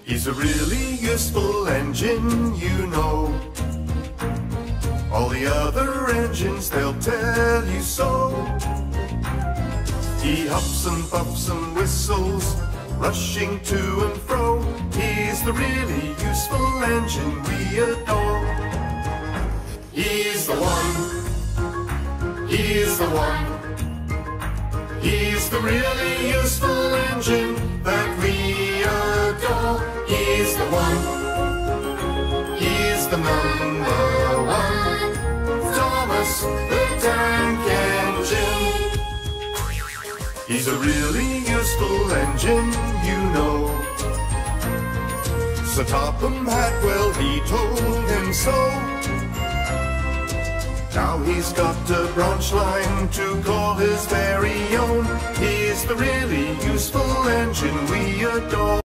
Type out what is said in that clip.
He's a really useful engine, you know. All the other engines, they'll tell you so. He huffs and puffs and whistles, rushing to and fro. He's the really useful engine we adore. He's the one, he's the one. He's the really useful engine that we adore. He's the one, he's the number one. Thomas the Tank Engine. He's a really useful engine, you know. So Topham Hatt, well, he told him so. Now he's got a branch line to call his very own. He's the really useful engine we adore.